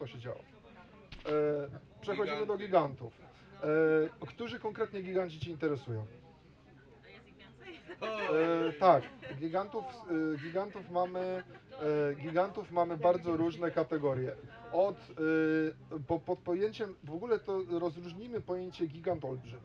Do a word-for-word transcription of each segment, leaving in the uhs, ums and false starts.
to się działo. E, przechodzimy do gigantów. E, którzy konkretnie giganci Ci interesują? Jest ich więcej? E, tak, gigantów, e, gigantów mamy, e, gigantów mamy bardzo różne kategorie. Od, e, po, pod pojęciem, w ogóle to rozróżnimy pojęcie gigant olbrzym.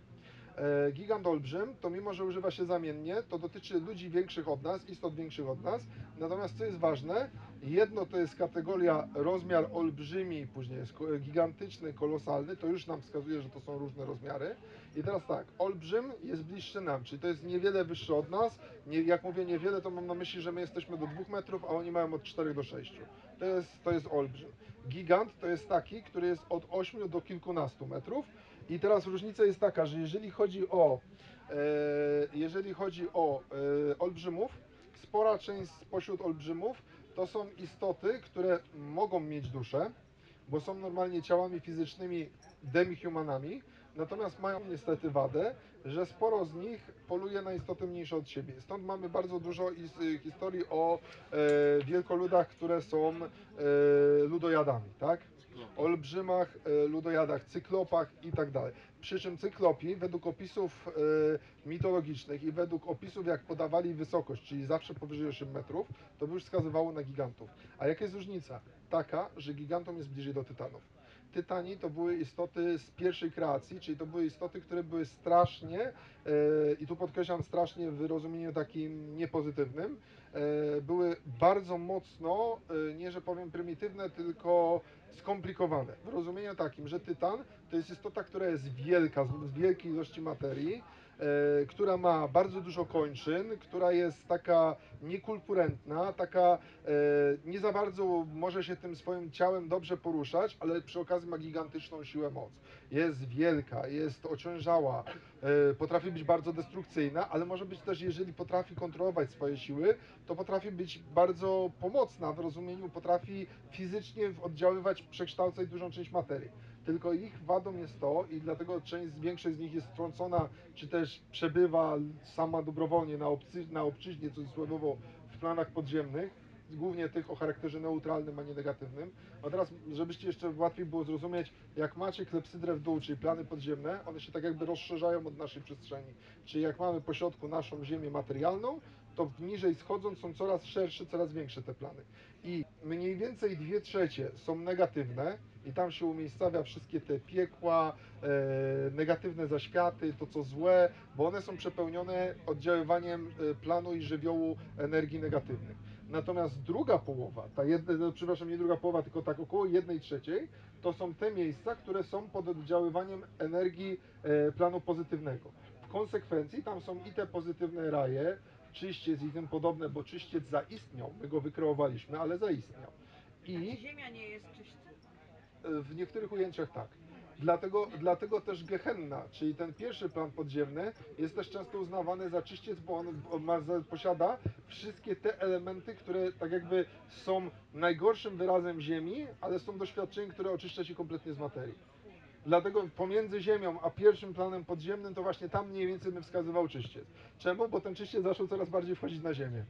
E, Gigant olbrzym, to mimo, że używa się zamiennie, to dotyczy ludzi większych od nas, istot większych od nas. Natomiast co jest ważne, jedno to jest kategoria rozmiar olbrzymi, później jest gigantyczny, kolosalny, to już nam wskazuje, że to są różne rozmiary. I teraz tak, olbrzym jest bliższy nam, czyli to jest niewiele wyższy od nas. Nie, jak mówię niewiele, to mam na myśli, że my jesteśmy do dwóch metrów, a oni mają od czterech do sześciu. To jest, to jest olbrzym. Gigant to jest taki, który jest od ośmiu do kilkunastu metrów. I teraz różnica jest taka, że jeżeli chodzi o, e, jeżeli chodzi o e, olbrzymów, spora część spośród olbrzymów to są istoty, które mogą mieć duszę, bo są normalnie ciałami fizycznymi demihumanami, natomiast mają niestety wadę, że sporo z nich poluje na istoty mniejsze od siebie. Stąd mamy bardzo dużo historii o e, wielkoludach, które są e, ludojadami, tak? Olbrzymach, e, ludojadach, cyklopach i tak dalej. Przy czym cyklopi według opisów e, mitologicznych i według opisów jak podawali wysokość, czyli zawsze powyżej ośmiu metrów, to by już wskazywało na gigantów. A jaka jest różnica? Taka, że gigantom jest bliżej do tytanów. Tytani to były istoty z pierwszej kreacji, czyli to były istoty, które były strasznie, e, i tu podkreślam strasznie w rozumieniu takim niepozytywnym, e, były bardzo mocno, e, nie że powiem prymitywne, tylko skomplikowane. W rozumieniu takim, że tytan to jest istota, która jest wielka, z, z wielkiej ilości materii, e, która ma bardzo dużo kończyn, która jest taka niekulpurentna, taka e, nie za bardzo może się tym swoim ciałem dobrze poruszać, ale przy okazji ma gigantyczną siłę moc. Jest wielka, jest ociężała, e, potrafi być bardzo destrukcyjna, ale może być też, jeżeli potrafi kontrolować swoje siły, to potrafi być bardzo pomocna w rozumieniu, potrafi fizycznie oddziaływać, przekształcać dużą część materii. Tylko ich wadą jest to i dlatego część większość z nich jest strącona, czy też przebywa sama dobrowolnie na, obcy, na obczyźnie, cudzysłowiowo, w planach podziemnych, głównie tych o charakterze neutralnym, a nie negatywnym. A teraz, żebyście jeszcze łatwiej było zrozumieć, jak macie klepsydrę w dół, czyli plany podziemne, one się tak jakby rozszerzają od naszej przestrzeni. Czyli jak mamy po środku naszą ziemię materialną, to niżej schodząc są coraz szersze, coraz większe te plany. I mniej więcej dwie trzecie są negatywne i tam się umiejscawia wszystkie te piekła, e, negatywne zaświaty, to co złe, bo one są przepełnione oddziaływaniem e, planu i żywiołu energii negatywnych. Natomiast druga połowa, ta jedna, no, przepraszam, nie druga połowa, tylko tak około jednej trzeciej, to są te miejsca, które są pod oddziaływaniem energii e, planu pozytywnego. W konsekwencji tam są i te pozytywne raje, czyściec i tym podobne, bo czyściec zaistniał, my go wykreowaliśmy, ale zaistniał. I I Ziemia nie jest czyśćcem? w niektórych ujęciach tak. Dlatego, dlatego też Gehenna, czyli ten pierwszy plan podziemny, jest też często uznawany za czyściec, bo on, on ma, posiada wszystkie te elementy, które tak jakby są najgorszym wyrazem Ziemi, ale są doświadczeniem, które oczyszcza się kompletnie z materii. Dlatego pomiędzy Ziemią a pierwszym planem podziemnym to właśnie tam mniej więcej bym wskazywał czyściec. Czemu? Bo ten czyściec zaczął coraz bardziej wchodzić na Ziemię.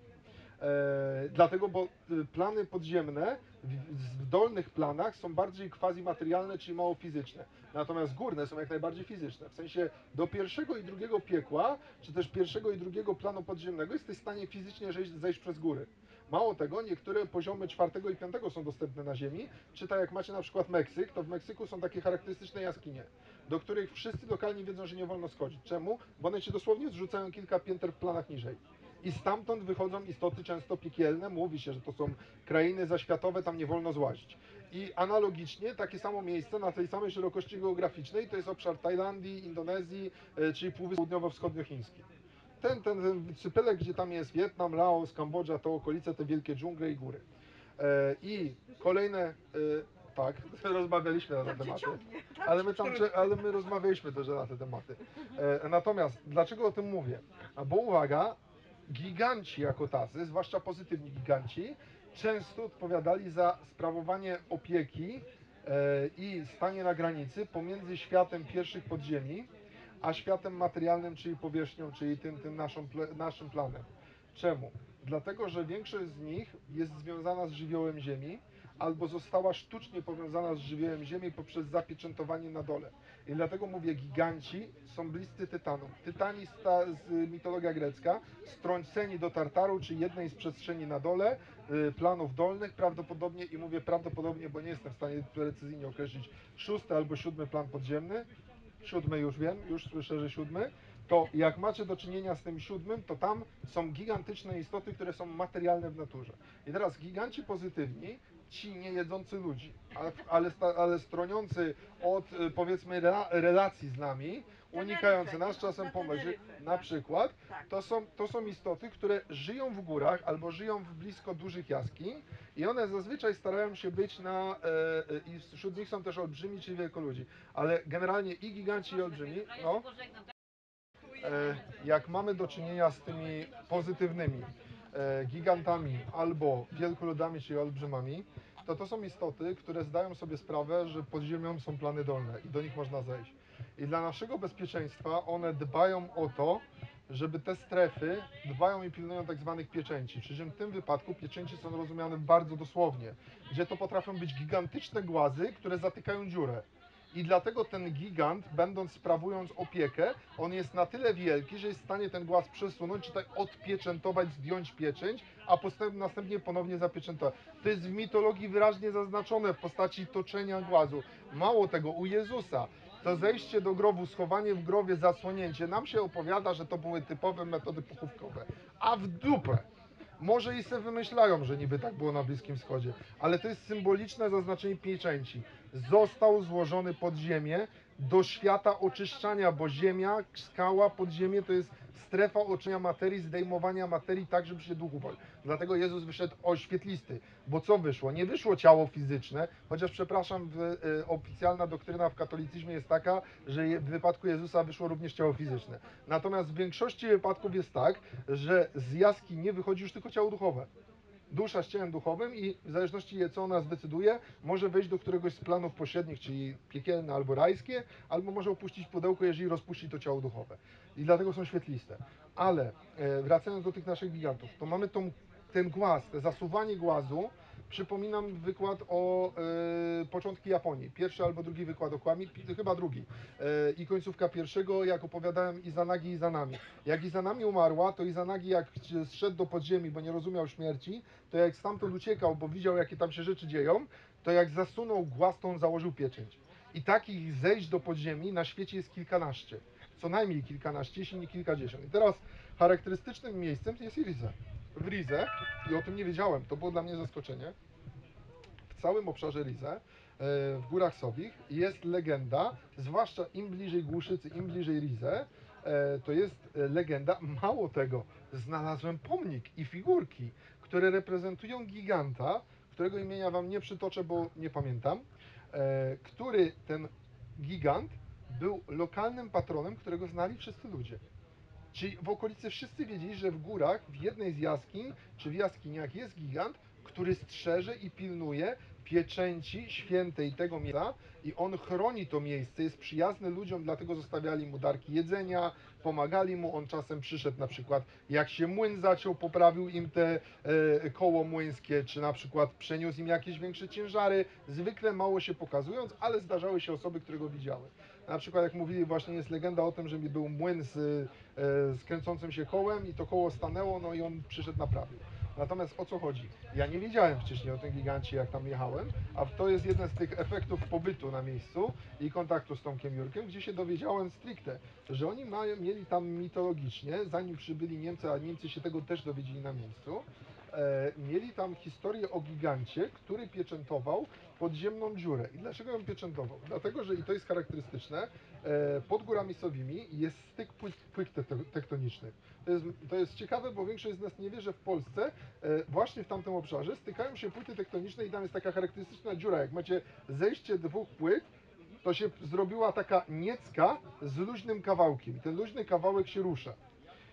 E, dlatego, bo y, plany podziemne w, w dolnych planach są bardziej quasi-materialne, czyli mało fizyczne. Natomiast górne są jak najbardziej fizyczne. W sensie do pierwszego i drugiego piekła, czy też pierwszego i drugiego planu podziemnego jesteś w stanie fizycznie zejść, zejść przez góry. Mało tego, niektóre poziomy czwartego i piątego są dostępne na Ziemi, czy tak jak macie na przykład Meksyk, to w Meksyku są takie charakterystyczne jaskinie, do których wszyscy lokalni wiedzą, że nie wolno schodzić. Czemu? Bo one cię dosłownie zrzucają kilka pięter w planach niżej. I stamtąd wychodzą istoty często piekielne, mówi się, że to są krainy zaświatowe, tam nie wolno złazić. I analogicznie takie samo miejsce na tej samej szerokości geograficznej to jest obszar Tajlandii, Indonezji, e, czyli Półwysep Południowo-Wschodniochiński. Ten, ten, ten cypelek, gdzie tam jest Wietnam, Laos, Kambodża, to okolice, te wielkie dżungle i góry. E, I kolejne, e, tak, rozmawialiśmy na te Tam cię tematy, ciągnie, tam ale cię my, tam, ciągnie. ale my rozmawialiśmy też na te tematy. E, natomiast dlaczego o tym mówię? A bo uwaga, giganci jako tacy, zwłaszcza pozytywni giganci, często odpowiadali za sprawowanie opieki e, i stanie na granicy pomiędzy światem pierwszych podziemi, a światem materialnym, czyli powierzchnią, czyli tym, tym naszą, naszym planem. Czemu? Dlatego, że większość z nich jest związana z żywiołem Ziemi, albo została sztucznie powiązana z żywiołem Ziemi poprzez zapieczętowanie na dole. I dlatego mówię, giganci są bliscy Tytanom. Tytani sta, z mitologia grecka, strąceni do Tartaru, czy jednej z przestrzeni na dole, y, planów dolnych prawdopodobnie, i mówię prawdopodobnie, bo nie jestem w stanie precyzyjnie określić, szósty albo siódmy plan podziemny, siódmy już wiem, już słyszę, że siódmy, to jak macie do czynienia z tym siódmym, to tam są gigantyczne istoty, które są materialne w naturze. I teraz giganci pozytywni, ci nie jedzący ludzi, ale, ale, sta- ale stroniący od y, powiedzmy rela, relacji z nami, unikający nas, czasem pomyśl, na przykład, Tak. to są, to są istoty, które żyją w górach albo żyją w blisko dużych jaskiń i one zazwyczaj starają się być na, e, e, i wśród nich są też olbrzymi czy wielkoludzi, ale generalnie i giganci i olbrzymi, no, e, jak mamy do czynienia z tymi pozytywnymi e, gigantami albo wielkoludami czy olbrzymami, to to są istoty, które zdają sobie sprawę, że pod ziemią są plany dolne i do nich można zejść. I dla naszego bezpieczeństwa one dbają o to, żeby te strefy dbają i pilnują tak zwanych pieczęci. Przy czym w tym wypadku pieczęci są rozumiane bardzo dosłownie, gdzie to potrafią być gigantyczne głazy, które zatykają dziurę. I dlatego ten gigant, będąc, sprawując opiekę, on jest na tyle wielki, że jest w stanie ten głaz przesunąć, czy tak odpieczętować, zdjąć pieczęć, a postęp, następnie ponownie zapieczętować. To jest w mitologii wyraźnie zaznaczone w postaci toczenia głazu. Mało tego, u Jezusa to zejście do grobu, schowanie w grobie, zasłonięcie, nam się opowiada, że to były typowe metody pochówkowe. A w dupę! Może i sobie wymyślają, że niby tak było na Bliskim Wschodzie, ale to jest symboliczne zaznaczenie pieczęci. Został złożony pod ziemię do świata oczyszczania, bo ziemia, skała, podziemie to jest strefa oczyszczania materii, zdejmowania materii tak, żeby się duch uwolnił. Dlatego Jezus wyszedł oświetlisty, bo co wyszło? Nie wyszło ciało fizyczne, chociaż przepraszam, w, y, oficjalna doktryna w katolicyzmie jest taka, że je, w wypadku Jezusa wyszło również ciało fizyczne. Natomiast w większości wypadków jest tak, że z jaskini nie wychodzi już tylko ciało duchowe. Dusza z ciałem duchowym i w zależności co ona zdecyduje, może wejść do któregoś z planów pośrednich, czyli piekielne albo rajskie, albo może opuścić pudełko, jeżeli rozpuści to ciało duchowe. I dlatego są świetliste. Ale e, wracając do tych naszych gigantów, to mamy tą, ten głaz, te zasuwanie głazu. Przypominam wykład o e, początki Japonii. Pierwszy albo drugi wykład o Kłami, chyba drugi. E, I końcówka pierwszego, jak opowiadałem Izanagi Izanami. Jak Izanami umarła, to Izanagi jak zszedł do podziemi, bo nie rozumiał śmierci, to jak stamtąd uciekał, bo widział, jakie tam się rzeczy dzieją, to jak zasunął głaz, to on założył pieczęć. I takich zejść do podziemi na świecie jest kilkanaście. Co najmniej kilkanaście, jeśli nie kilkadziesiąt. I teraz charakterystycznym miejscem jest Rize. W Rize, i o tym nie wiedziałem, to było dla mnie zaskoczenie, w całym obszarze Rize, e, w Górach Sowich, jest legenda, zwłaszcza im bliżej Głuszycy, im bliżej Rize, e, to jest legenda, mało tego, znalazłem pomnik i figurki, które reprezentują giganta, którego imienia wam nie przytoczę, bo nie pamiętam, e, który ten gigant był lokalnym patronem, którego znali wszyscy ludzie. Czyli w okolicy wszyscy wiedzieli, że w górach, w jednej z jaskiń, czy w jaskiniach jest gigant, który strzeże i pilnuje pieczęci świętej tego miejsca i on chroni to miejsce, jest przyjazny ludziom, dlatego zostawiali mu darki jedzenia, pomagali mu, on czasem przyszedł na przykład, jak się młyn zaciął, poprawił im te e, koło młyńskie, czy na przykład przeniósł im jakieś większe ciężary, zwykle mało się pokazując, ale zdarzały się osoby, które go widziały. Na przykład jak mówili, właśnie jest legenda o tym, że był młyn z, e, z kręcącym się kołem i to koło stanęło, no i on przyszedł, naprawił. Natomiast o co chodzi? Ja nie wiedziałem wcześniej o tym gigancie, jak tam jechałem, a to jest jeden z tych efektów pobytu na miejscu i kontaktu z Tomkiem Jurkiem, gdzie się dowiedziałem stricte, że oni mają, mieli tam mitologicznie, zanim przybyli Niemcy, a Niemcy się tego też dowiedzieli na miejscu, e, mieli tam historię o gigancie, który pieczętował podziemną dziurę. I dlaczego ją pieczętował? Dlatego, że i to jest charakterystyczne, e, pod Górami Sowimi jest styk płyt, płyt tektonicznych. To jest, to jest ciekawe, bo większość z nas nie wie, że w Polsce e, właśnie w tamtym obszarze stykają się płyty tektoniczne i tam jest taka charakterystyczna dziura. Jak macie zejście dwóch płyt, to się zrobiła taka niecka z luźnym kawałkiem i ten luźny kawałek się rusza.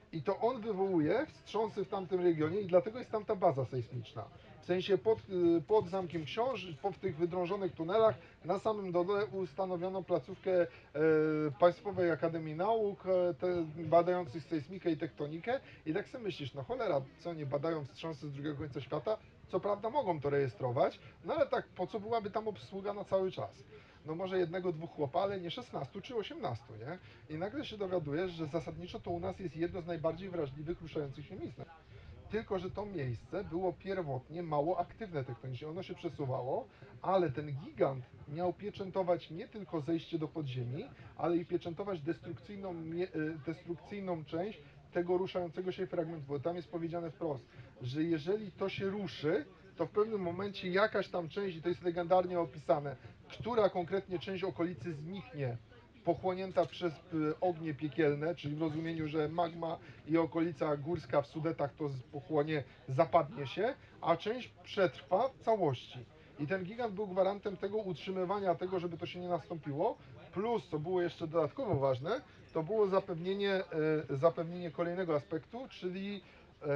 I to on wywołuje wstrząsy w tamtym regionie i dlatego jest tam ta baza sejsmiczna. W sensie pod, y, pod Zamkiem Książ, po w tych wydrążonych tunelach, na samym dole ustanowiono placówkę e, Państwowej Akademii Nauk, e, te, badających sejsmikę i tektonikę. I tak sobie myślisz, no cholera, co nie badają wstrząsy z drugiego końca świata? Co prawda mogą to rejestrować, no ale tak po co byłaby tam obsługa na cały czas? No może jednego, dwóch chłopa, ale nie szesnastu czy osiemnastu, nie? I nagle się dowiadujesz, że zasadniczo to u nas jest jedno z najbardziej wrażliwych, ruszających się miejsc. Tylko że to miejsce było pierwotnie mało aktywne tektonicznie, ono się przesuwało, ale ten gigant miał pieczętować nie tylko zejście do podziemi, ale i pieczętować destrukcyjną, mie- y, destrukcyjną część tego ruszającego się fragmentu, bo tam jest powiedziane wprost, że jeżeli to się ruszy, to w pewnym momencie jakaś tam część, i to jest legendarnie opisane, która konkretnie część okolicy zniknie, pochłonięta przez y, ognie piekielne, czyli w rozumieniu, że magma i okolica górska w Sudetach to z- pochłonie, zapadnie się, a część przetrwa w całości. I ten gigant był gwarantem tego utrzymywania tego, żeby to się nie nastąpiło, plus, co było jeszcze dodatkowo ważne, to było zapewnienie, e, zapewnienie kolejnego aspektu, czyli e,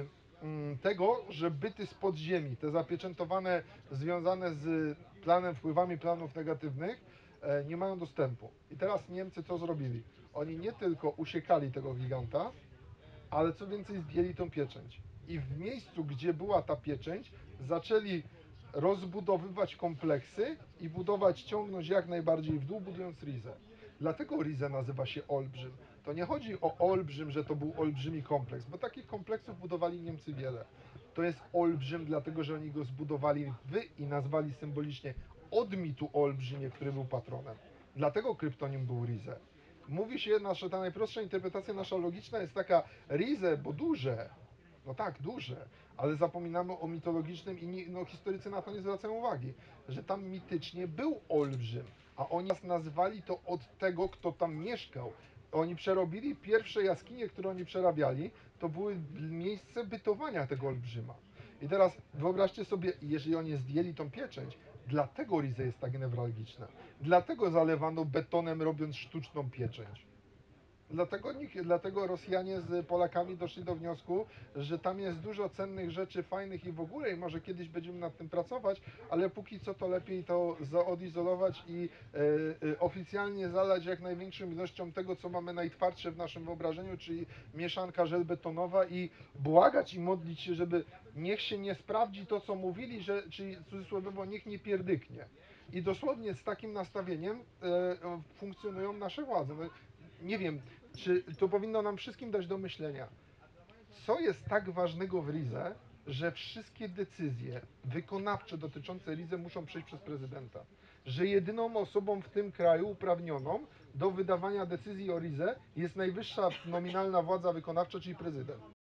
mm, tego, że byty z podziemi, te zapieczętowane, związane z planem, wpływami planów negatywnych, e, nie mają dostępu. I teraz Niemcy co zrobili? Oni nie tylko usiekali tego giganta, ale co więcej zdjęli tą pieczęć. I w miejscu, gdzie była ta pieczęć, zaczęli rozbudowywać kompleksy i budować, ciągnąć jak najbardziej w dół, budując Rizę. Dlatego Rizę nazywa się Olbrzym. To nie chodzi o Olbrzym, że to był olbrzymi kompleks, bo takich kompleksów budowali Niemcy wiele. To jest Olbrzym, dlatego że oni go zbudowali w i nazwali symbolicznie od mitu Olbrzymie, który był patronem. Dlatego kryptonim był Rizę. Mówi się, nasza, ta najprostsza interpretacja nasza logiczna jest taka, Rize, bo duże, no tak, duże, ale zapominamy o mitologicznym i nie, no, historycy na to nie zwracają uwagi, że tam mitycznie był olbrzym, a oni nas nazwali to od tego, kto tam mieszkał. Oni przerobili pierwsze jaskinie, które oni przerabiali, to były miejsce bytowania tego olbrzyma. I teraz wyobraźcie sobie, jeżeli oni zdjęli tą pieczęć, dlatego Rize jest tak newralgiczna. Dlatego zalewano betonem, robiąc sztuczną pieczęć. Dlatego, nikt, dlatego Rosjanie z Polakami doszli do wniosku, że tam jest dużo cennych rzeczy, fajnych i w ogóle, i może kiedyś będziemy nad tym pracować, ale póki co to lepiej to odizolować i e, e, oficjalnie zalać jak największą ilością tego, co mamy najtwardsze w naszym wyobrażeniu, czyli mieszanka żelbetonowa, i błagać i modlić się, żeby niech się nie sprawdzi to, co mówili, że, czyli cudzysłowiowo niech nie pierdyknie. I dosłownie z takim nastawieniem e, funkcjonują nasze władze. No, nie wiem, czy to powinno nam wszystkim dać do myślenia, co jest tak ważnego w Rize, że wszystkie decyzje wykonawcze dotyczące Rize muszą przejść przez prezydenta. Że jedyną osobą w tym kraju uprawnioną do wydawania decyzji o Rize jest najwyższa nominalna władza wykonawcza, czyli prezydent.